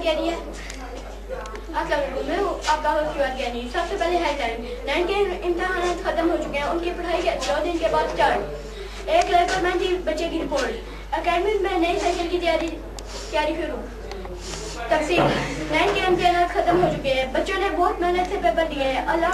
Carry है। अस्सलाम वालेकुम, मैं हूँ आपका होस्ट ज्ञानी। सबसे पहले हेडलाइन 9 के इम्तहान खत्म हो चुके हैं, उनकी पढ़ाई के 2 दिन के बाद स्टार्ट। 1,35 बच्चे की रिपोर्ट। एकेडमी में नए सेशन की तैयारी शुरू। तफसील 9 के इम्तहान खत्म हो चुके हैं, बच्चों ने बहुत मेहनत से पेपर दिए हैं। अल्लाह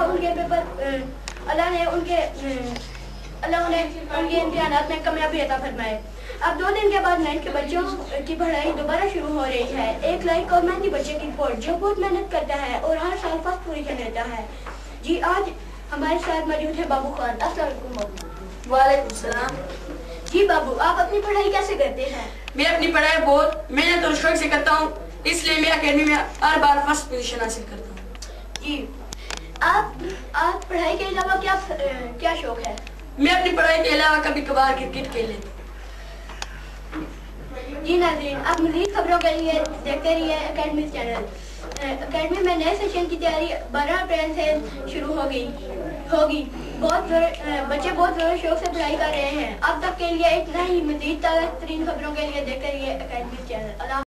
उन्हें उनके इम्तहानात में कामयाबी अता फरमाए। अब 2 दिन के बाद 9 के बच्चों की पढ़ाई दोबारा शुरू हो रही है। 1,35 बच्चे की रिपोर्ट, जो बहुत मेहनत करता है और हर साल फर्स्ट पूरी कर लेता है। जी, आज हमारे साथ मौजूद है बाबू खान। अस्सलाम वालेकुम। वालेकुम सलाम। जी बाबू, आप अपनी पढ़ाई कैसे करते हैं? मैं अपनी पढ़ाई बहुत मेहनत और शौक से करता हूँ, इसलिए मैं अकेडमी में हर बार फर्स्ट पोजीशन हासिल करता हूँ। जी, आप पढ़ाई के अलावा क्या शौक है? मैं अपनी पढ़ाई के अलावा कभी कभार क्रिकेट खेल लेता हूँ। जी नाज़रीन, आप मज़ीद खबरों के लिए देखते रहिए एकेडमी चैनल। एकेडमी में नए सेशन की तैयारी 12 अप्रैल से शुरू होगी। बच्चे बहुत ज़ोर शौक से पढ़ाई कर रहे हैं। अब तक के लिए इतना ही। मज़ीद ताज़ा तरीन खबरों के लिए देखते रहिए एकेडमी चैनल।